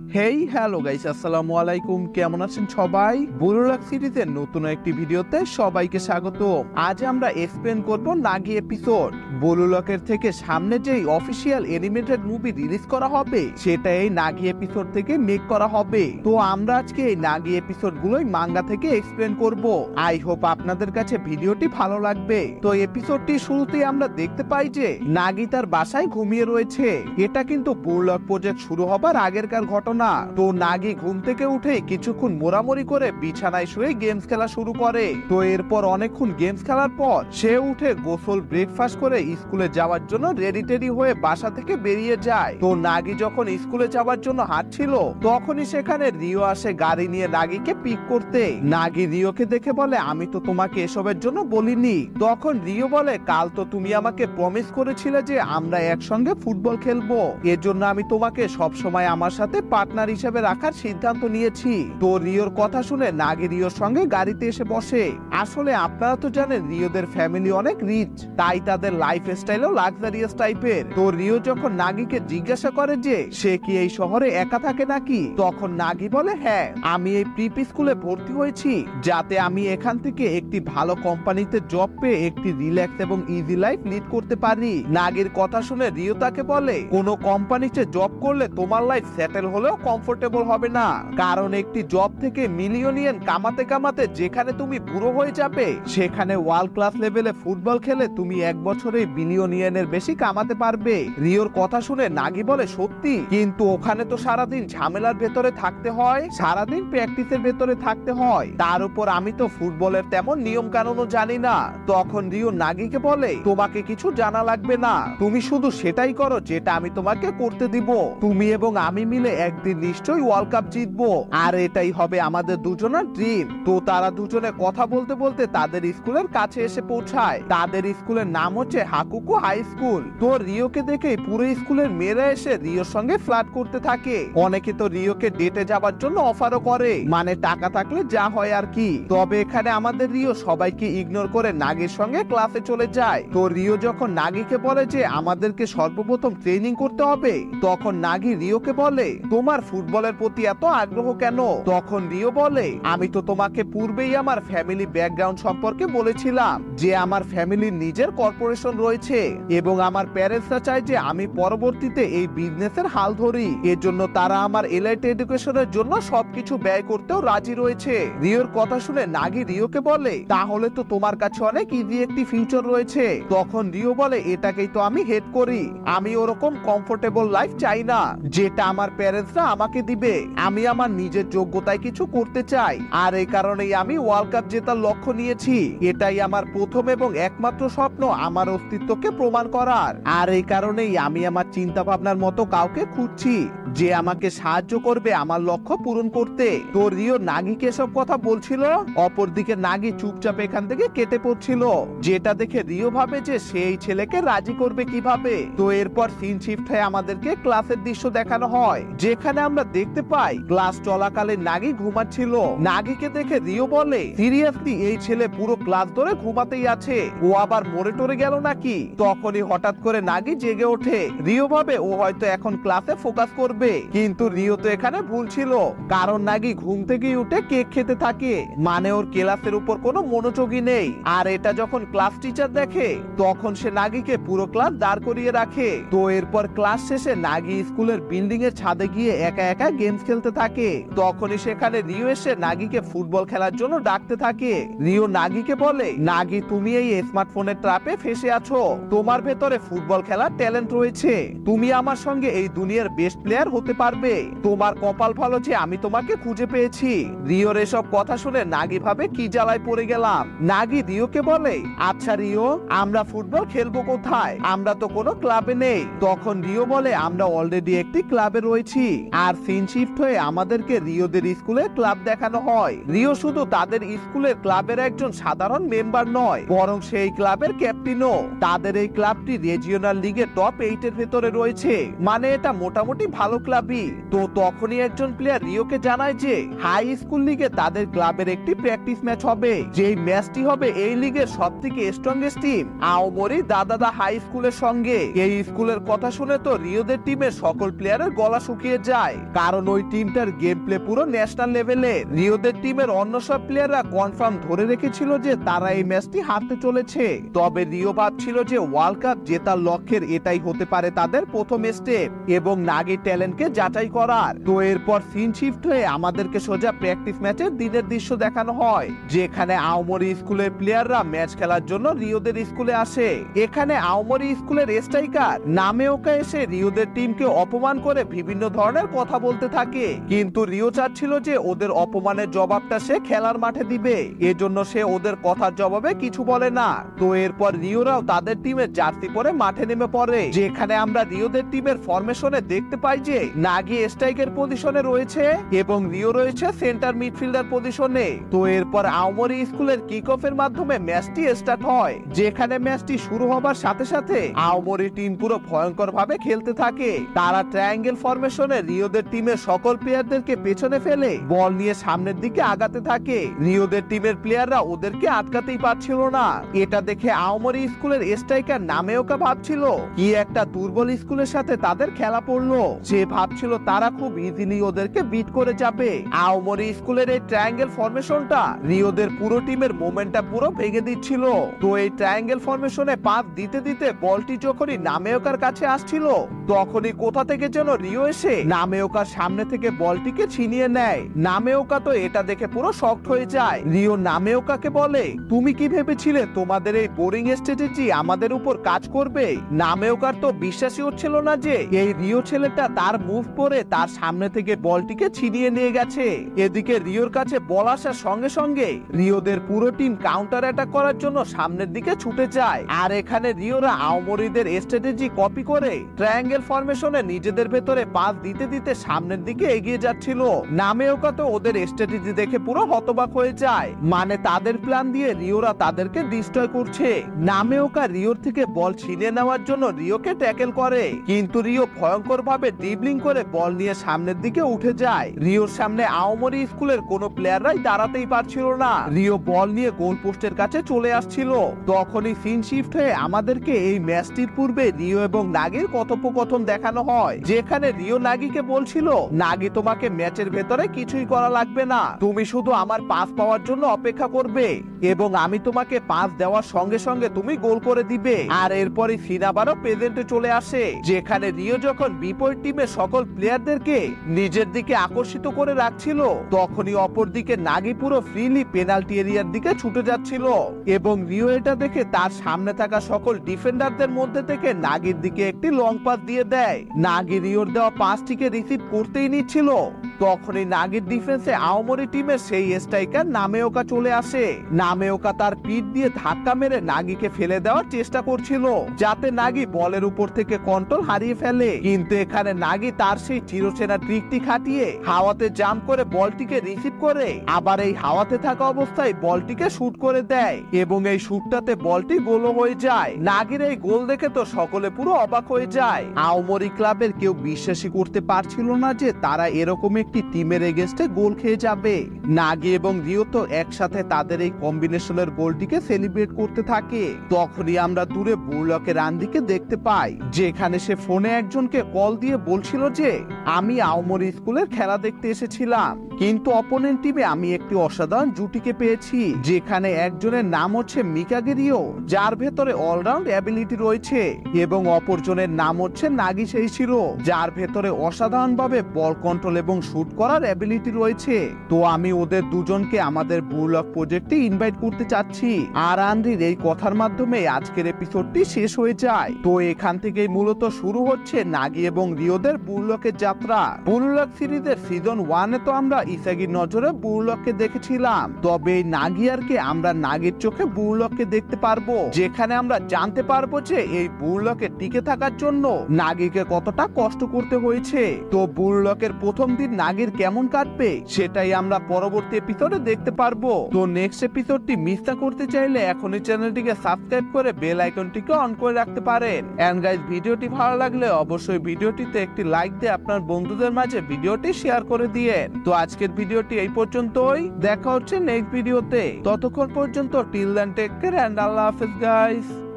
Hey hello guys, আসসালামু আলাইকুম। কেমন আছেন সবাই? বুলুলাক সিরিজের নতুন একটি ভিডিওতে সবাইকে স্বাগত। আজ আমরা এক্সপ্লেন করব নাগি এপিসোড। বুলুলাকের থেকে সামনে যেই অফিসিয়াল অ্যানিমেটেড মুভি রিলিজ করা হবে সেটা এই নাগি এপিসোড থেকে মেক করা হবে। তো আমরা আজকে এই নাগি এপিসোড গুলোই মাঙ্গা থেকে এক্সপ্লেন করব। আই হোপ আপনাদের কাছে ভিডিওটি ভালো লাগবে। তো এপিসোডটি শুরুতেই আমরা দেখতে পাই যে নাগি তার বাসায় ঘুমিয়ে রয়েছে। এটা কিন্তু বুলুলাক প্রজেক্ট শুরু হবার আগেরকার ঘটনা। তো নাগি ঘুম থেকে উঠে কিছুক্ষণ মোড়ামুড়ি করে বিছানায় শুয়ে গেমস খেলা শুরু করে। তো এরপর অনেকক্ষণ গেমস খেলার পর সে উঠে গোসল ব্রেকফাস্ট করে স্কুলে যাওয়ার জন্য রেডি টেডি হয়ে বাসা থেকে বেরিয়ে যায়। তো নাগি যখন স্কুলে যাওয়ার জন্য হাঁটছিল তখনই সেখানে রিও আসে গাড়ি নিয়ে নাগিকে পিক করতে। নাগি রিওকে দেখে বলে, আমি তো তোমাকে এসবের জন্য বলিনি। তখন রিও বলে, কাল তো তুমি আমাকে প্রমিস করেছিলে যে আমরা একসঙ্গে ফুটবল খেলবো, এজন্য আমি তোমাকে সবসময় আমার সাথে পার্টনার হিসেবে রাখার সিদ্ধান্ত নিয়েছি। তো রিওর কথা শুনে নাগি রিওর সঙ্গে গাড়িতে এসে বসে। আসলে আপনারা তো জানেন রিওদের ফ্যামিলি অনেক রিচ, তাই তাদের লাইফ স্টাইলও লাক্সারিয়াস টাইপের। তো রিও যখন নাগিকে জিজ্ঞাসা করে যে সে কি এই শহরে একা থাকে নাকি, তখন নাগি বলে, হ্যাঁ, আমি এই প্রিপি স্কুলে ভর্তি হয়েছি যাতে আমি এখান থেকে একটি ভালো কোম্পানিতে জব পেয়ে একটি রিল্যাক্স এবং ইজি লাইফ লিড করতে পারি। নাগির কথা শুনে রিও তাকে বলে, কোনো কোম্পানিতে জব করলে তোমার লাইফ সেটেল হলেও কমফোর্টেবল হবে না, কারণ একটি জব থেকে মিলিয়নিয়ান কামাতে কামাতে যেখানে তুমি বুড়ো হয়ে যাবে সেখানে ওয়ার্ল্ড ক্লাস লেভেলে ফুটবল খেলে তুমি এক বছরে বিলিয়নিয়ানের বেশি কামাতে পারবে। রিওর কথা শুনে নাগি বলে, সত্যি, কিন্তু ওখানে তো সারাদিন ঝামেলার ভেতরে থাকতে হয়, সারাদিন প্র্যাকটিসের ভেতরে থাকতে হয়, তার উপর আমি তো ফুটবলের তেমন নিয়ম কানুনও জানি না। তখন রিও নাগিকে বলে, তোমাকে কিছু জানা লাগবে না, তুমি শুধু সেটাই করো যেটা আমি তোমাকে করতে দিব। তুমি এবং আমি মিলে একদিন নিশ্চয়ই ওয়ার্ল্ড কাপ জিতবো, আর এটাই হবে আমাদের দুজনের ড্রিম। তো তারা দুজনে কথা বলতে বলতে তাদের স্কুলের কাছে এসে পৌঁছায়। তাদের স্কুলের নাম হচ্ছে হাকুকু হাই স্কুল। তো রিওকে দেখে পুরো স্কুলের মেয়েরা এসে রিওর সঙ্গে ফ্লার্ট করতে থাকে। অনেকে তো রিওকে ডেটে যাবার জন্য অফারও করে, মানে টাকা থাকলে যা হয় আর কি। তবে এখানে আমাদের রিও সবাইকে ইগনোর করে নাগির সঙ্গে ক্লাসে চলে যায়। তো রিও যখন নাগিকে বলে যে আমাদেরকে সর্বপ্রথম ট্রেনিং করতে হবে, তখন নাগি রিওকে বলে, তোমার ফুটবলের প্রতি এত আগ্রহ কেন? তখন রিও বলে, আমি তো তোমাকে পূর্বেই আমার ফ্যামিলি ব্যাকগ্রাউন্ড সম্পর্কে বলেছিলাম যে আমার ফ্যামিলির নিজের কর্পোরেশন রয়েছে এবং আমার প্যারেন্টসরা চায় যে আমি পরবর্তীতে এই বিজনেসের হাল ধরি, এজন্য তারা আমার এলাইট এডুকেশনের জন্য সবকিছু ব্যয় করতেও রাজি রয়েছে। রিওর কথা শুনে নাগি রিওকে বলে, তাহলে তো তোমার কাছে অনেক ইজি একটি ফিউচার রয়েছে। তখন রিও বলে, এটাকেই তো আমি হেড করি, আমি ওরকম কমফোর্টেবল লাইফ চাই না যেটা আমার প্যারেন্টসরা আমাকে দিবে, আমি আমার নিজের যোগ্যতায় কিছু করতে চাই, আর এই কারণেই আমি ওয়ার্ল্ড কাপ জেতার লক্ষ্য নিয়েছি। এটাই আমার প্রথম এবং একমাত্র স্বপ্ন, আমার অস্তিত্বকে প্রমাণ করার, আর এই কারণেই আমি আমার চিন্তা ভাবনার মতো কাউকে খুঁজছি যে আমাকে সাহায্য করবে আমার লক্ষ্য পূরণ করতে। তো রিও নাগিকে সব কথা বলছিল, অপরদিকে নাগি চুপচাপ এখান থেকে কেটে পড়ছিল, যেটা দেখে রিও ভাবে যে সেই ছেলেকে রাজি করবে কিভাবে। তো এরপর সিন শিফট হয়ে আমাদেরকে ক্লাসের দৃশ্য দেখানো হয়, যেখানে আমরা দেখতে পাই ক্লাস চলাকালে নাগি ঘুমাচ্ছিল। নাগিকে দেখে রিও বলে, সিরিয়াসলি এই ছেলে পুরো ক্লাস ধরে ঘুমাতেই আছে, ও আবার মরে টরে গেল নাকি? তখনই হঠাৎ করে নাগি জেগে ওঠে। রিও ভাবে ও হয়তো এখন ক্লাসে ফোকাস করবে, কিন্তু রিও তো এখানে ভুল ছিল, কারণ নাগি ঘুম থেকে উঠে কেক খেতে থাকে, মানে ওর ক্লাসের উপর কোনো মনোযোগই নেই। আর এটা যখন ক্লাস টিচার দেখে তখন সে নাগিকে পুরো ক্লাস দাঁড় করিয়ে রাখে। তো এরপর ক্লাস শেষে নাগি স্কুলের বিল্ডিং এর ছাদে গিয়ে একা একা গেমস খেলতে থাকে। তখনই সেখানে রিও এসে নাগিকে ফুটবল খেলার জন্য ডাকতে থাকে। রিও নাগিকে বলে, নাগি, তুমি এই স্মার্টফোনের ট্র্যাপে ফেসে আছো, তোমার ভেতরে ফুটবল খেলার ট্যালেন্ট রয়েছে, তুমি আমার সঙ্গে এই দুনিয়ার বেস্ট প্লেয়ার হতে পারবে, তোমার কপাল ভালো যে আমি তোমাকে খুঁজে পেয়েছি। রিওর এসব কথা শুনে নাগি ভাবে কি জ্বালায় পড়ে গেলাম। নাগি রিওকে বলে, আচ্ছা রিও, আমরা ফুটবল খেলবো কোথায়? আমরা তো কোনো ক্লাবে নেই। তখন রিও বলে, আমরা অলরেডি একটি ক্লাবে রয়েছি। আর সিন শিফট হয়ে আমাদেরকে রিওদের স্কুলে ক্লাব দেখানো হয়। রিও শুধু তাদের স্কুলের ক্লাবের একজন সাধারণ মেম্বার নয়, বরং সেই ক্লাবের ক্যাপ্টেনও। তাদের এই ক্লাবটি রিজিওনাল লিগে টপ 8 এর ভেতরে রয়েছে, মানে এটা মোটামুটি ভালো ক্লাবই। তো তখনই একজন প্লেয়ার রিওকে জানায় যে হাই স্কুল লিগে তাদের ক্লাবের একটি প্র্যাকটিস ম্যাচ হবে, যেই ম্যাচটি হবে এই লিগের সবথেকে স্ট্রংগেস্ট টিম আওমরি দাদাদা হাই স্কুলের সঙ্গে। এই স্কুলের কথা শুনে তো রিওদের টিমের সকল প্লেয়ারের গলা শুকিয়ে যায়, কারণ ওই টিমটার গেম প্লে পুরো ন্যাশনাল লেভেলের। রিওদের টিমের অন্য সব প্লেয়াররা কনফার্ম ধরে রেখেছিল যে তারা এই ম্যাচটি হারতে চলেছে, তবে রিও ভাবছিল যে ওয়ার্ল্ড কাপ জেতার লক্ষ্যের এটাই হতে পারে তাদের প্রথম স্টেপ এবং নাগি ট্যালেন্টকে যাচাই করার। তো এরপর সিন শিফট হয়ে আমাদেরকে সোজা প্র্যাকটিস ম্যাচের দিনের দৃশ্য দেখানো হয়, যেখানে আওমরি স্কুলের প্লেয়াররা ম্যাচ খেলার জন্য রিওদের স্কুলে আসে। এখানে আওমরি স্কুলের স্ট্রাইকার নামেওকা এসে রিওদের টিমকে অপমান করে বিভিন্ন ধরনের কথা বলতে থাকে, কিন্তু রিও চাচ্ছিল যে ওদের অপমানের জবাবটা সে খেলার মাঠে দিবে, এজন্য সে ওদের কথার জবাবে কিছু বলে না। তো এরপর রিওরাও তাদের টিমের জার্সি পরে মাঠে নেমে পড়ে, যেখানে আমরা রিওদের টিমের ফরমেশনে দেখতে পাই যে নাগি স্ট্রাইকের পজিশনে রয়েছে এবং রিও রয়েছে সেন্টার মিডফিল্ডার পজিশনে। তো এরপর আওমরি স্কুলের কিক অফের মাধ্যমে ম্যাচটি স্টার্ট হয়, যেখানে ম্যাচটি শুরু হবার সাথে সাথে আওমরি টিম পুরো ভয়ঙ্কর ভাবে খেলতে থাকে। তারা ট্রায়াঙ্গেল ফরমেশনে রিওদের টিমের সকল প্লেয়ারদেরকে পেছনে ফেলে বল নিয়ে সামনের দিকে আগাতে থাকে। রিওদের টিমের প্লেয়াররা ওদেরকে আটকাতেই পারছিল না। এটা দেখে আওমরি স্কুলের স্ট্রাইকার নামেওকা ভাবছিল কি একটা দুর্বল স্কুলের সাথে তাদের খেলা পড়লো। সে ভাবছিল তারা খুব ইজিলি ওদেরকে বিট করে যাবে। আওমরি স্কুলের এই ট্রায়াঙ্গেল ফরমেশনটা রিওদের পুরো টিমের মোমেন্টটা পুরো ভেঙে দিচ্ছিল। তো এই ট্রায়াঙ্গেল ফরমেশনে পাস দিতে দিতে বলটি যখনই নামেওকার কাছে আসছিল, তখনই কোথা থেকে যেন রিও এসে নামেওকার সামনে থেকে বলটিকে ছিনিয়ে নেয়। নামেওকা তো এটা দেখে পুরো শকড হয়ে যায়। রিও নামেওকাকে বলে, তুমি কি ভেবেছিলে তোমাদের এই বোরিং স্ট্র্যাটেজি আমাদের উপর কাজ করবে? নামেওকার তো বিশ্বাসই হচ্ছিল না যে এই রিও ছেলেটা তার মুভ করে তার সামনে থেকে বলটিকে ছিনিয়ে নিয়ে গেছে। এদিকে রিওর কাছে বল আসার সঙ্গে সঙ্গে রিওদের পুরো টিম কাউন্টার অ্যাটাক করার জন্য সামনের দিকে ছুটে যায়। আর এখানে রিওরা আওমরিদের স্ট্র্যাটেজি কপি করে ট্রায়াঙ্গেল ফরমেশনে নিজেদের ভেতরে পাস দিতে দিতে সামনের দিকে এগিয়ে যাচ্ছিল। নামেওকা তো ওদের স্ট্র্যাটেজি দেখে পুরো হতবাক হয়ে যায়, মানে তাদের প্ল্যান দিয়ে রিওরা তাদেরকে ডিস্ট্রয় করছে। নামেওকা রিওর থেকে বল ছিনিয়ে নেওয়ার জন্য রিওকে ট্যাকেল করে, কিন্তু রিও ভয়ঙ্কর ভাবে ড্রিবলিং করে বল নিয়ে সামনের দিকে উঠে যায়। রিওর সামনে আওমরি স্কুলের কোনো প্লেয়াররাই দাঁড়াতেই পারছিল না। রিও বল নিয়ে গোল পোস্টের কাছে চলে আসছিল। তখনই সিন শিফট হয়ে আমাদেরকে এই ম্যাচটির পূর্বে রিও এবং নাগির কথোপকথন দেখানো হয়, যেখানে রিও নাগিকে বলছিল, নাগি তোমাকে ম্যাচের ভেতরে কিছুই করা লাগবে না, তুমি শুধু আমার পাস পাওয়ার জন্য অপেক্ষা করবে এবং আমি তোমাকে পাস দেওয়ার সঙ্গে সঙ্গে তুমি গোল করে দিবে। আর এরপরই সিন আবারও প্রেজেন্টে চলে আসে, যেখানে রিও যখন বিপরীত টিমের সকল প্লেয়ারদেরকে নিজের দিকে আকর্ষিত করে রাখছিল, তখনই অপরদিকে নাগি পুরো ফ্রিলি পেনাল্টি এরিয়ার দিকে ছুটে যাচ্ছিল এবং রিও এটা দেখে তার সামনে থাকা সকল ডিফেন্ডারদের মধ্যে থেকে নাগির দিকে একটি লং পাস দিয়ে দেয়। নাগি রিওর দেওয়া পাসটিকে রিসিভ করতেই নিচ্ছিল, তখনই নাগির ডিফেন্সে আওমরি টিমের সেই স্ট্রাইকার নামেওকা চলে আসে। নামেওকা তার পিঠ দিয়ে ধাক্কা মেরে নাগিকে ফেলে দেওয়ার চেষ্টা করছিল, যাতে নাগি বলের উপর থেকে কন্ট্রোল হারিয়ে ফেলে, কিন্তু এখানে নাগি তার সেই চিরচেনা ট্রিকটি খাটিয়ে হাওয়াতে জাম্প করে বলটিকে রিসিভ করে আবার এই হাওয়াতে থাকা অবস্থায় বলটিকে শুট করে দেয় এবং এই শুটটাতে বলটি গোল হয়ে যায়। নাগির এই গোল দেখে তো সকলে পুরো অবাক হয়ে যায়। আওমরি ক্লাবের কেউ বিশ্বাসই করতে পারছিল না যে তারা এরকম একটি টিমের এগেইনস্টে গোল খেয়ে যাবে। নাগি এবং রিও তো একসাথে তাদের এই কম্বিনেশনের গোলটিকে সেলিব্রেট করতে থাকে। তখনই আমরা দূরে বুলকের রান্দিকে দেখতে পাই, যেখানে সে ফোনে একজনকে কল দিয়ে বলছিল যে আমি আওমরি স্কুলের খেলা দেখতে এসেছিলাম, কিন্তু অপোনেন্ট টিমে আমি একটি অসাধারণ জুটিকে পেয়েছি, যেখানে একজনের নাম হচ্ছে মিকাগে রিও, যার ভেতরে অলরাউন্ড অ্যাবিলিটি রয়েছে, এবং অপরজনের নাম হচ্ছে নাগি সেইশিরো, যার ভেতরে অসাধারণ ভাবে বল কন্ট্রোল এবং শুট করার অ্যাবিলিটি রয়েছে। তো আমি ওদের দুজনকে আমাদের বুলক প্রজেক্টে ইনভাইট করতে চাচ্ছি। আর আন্দ্রির এই কথার মাধ্যমে আজকের এপিসোডটি শেষ হয়ে যায়। তো এখান থেকেই মূলত শুরু হচ্ছে নাগি এবং রিওদের বুলকের যাত্রা। বুলক সিরিজের সিজন 1 এ তো আমরা ইসাগির নজরে বুলককে দেখেছিলাম, তবে এই নাগিয়ারকে আমরা নাগির চোখে বুলককে দেখতে পারবো, যেখানে আমরা জানতে পারবো যে এই বুলকে টিকে থাকার জন্য নাগিকে কতটা কষ্ট করতে হয়েছে। তো বুলকের প্রথম দিন নাগির কেমন কাটবে সেটাই আমরা পরবর্তী এপিসোডে দেখতে পারবো। তো নেক্সট এপিসোডটি মিস না করতে চাইলে এখনই চ্যানেলটিকে সাবস্ক্রাইব করে বেল আইকনটিকে অন করে রাখতে পারেন। এন্ড গাইস, ভিডিওটি ভালো লাগলে অবশ্যই ভিডিওটিতে একটি লাইক দিয়ে আপনার বন্ধুদের মাঝে ভিডিওটি শেয়ার করে দিয়েন। তো আজকের ভিডিওটি এই পর্যন্তই, দেখা হচ্ছে নেক্সট ভিডিওতে। ততক্ষণ পর্যন্ত till then take care and আল্লাহ হাফেজ গাইস।